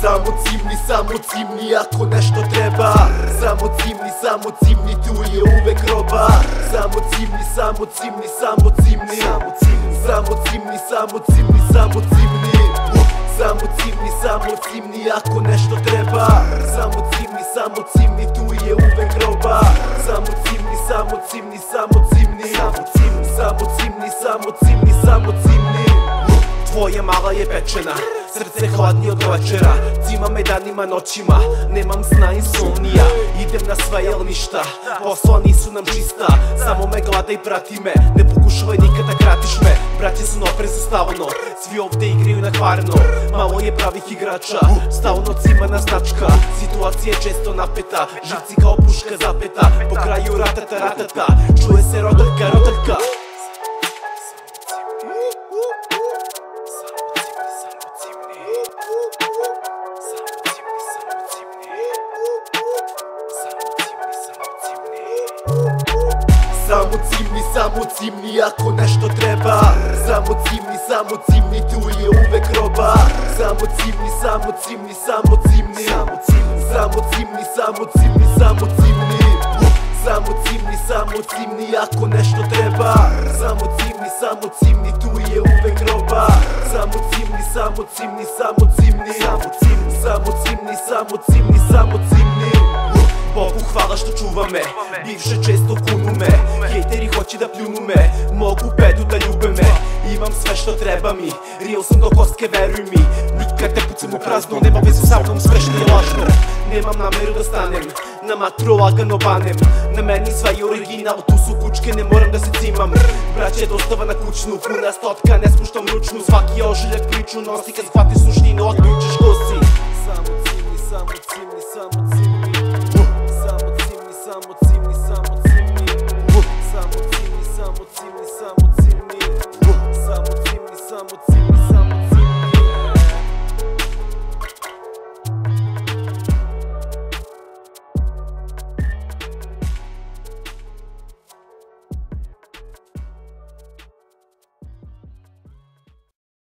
Samo cimni ako nešto treba. Samo cimni, tu je uvek roba. Samo cimni ako nešto treba. Samo cimni, tu je uvek roba. Samo cimni. Tvoja mala je pečena, srce hladnije od večera. Cima me danima, noćima, nemam sna, insomnija. Idem na sve, jel ništa, posla nisu nam čista. Samo me gledaj, prati me, ne pokušavaj nikada kratiš me. Braće su oprezno stalno, svi ovde igraju na kvarno. Malo je pravih igrača, stalno cima na značka. Situacija je često napeta, živci kao puška zapeta. Po kraju ratata, čuje se rotaljka. Samo cimni ako nešto treba. Samo cimni, tu je uvek roba. Samo cimni ako nešto treba. Samo cimni, tu je uvek roba. Samo cimni. Bogu hvala što čuva me, bivše često kunu me. Hejteri hoće da pljunu me, mogu bedu da ljube me. Imam sve što treba mi, real sam do kostke, veruj mi. Nikad ne pucam u prazno, nema vezu sa mnom, sve što je lažno. Nemam nameru da stanem, na matru lagano banem. Na meni sve je original, tu su kučke, ne moram da se cimam. Braće dostava na kućnu, puna stotka, ne spuštam ručnu. Svaki ožiljak priču nosi, kad shvati suštinu, otključiš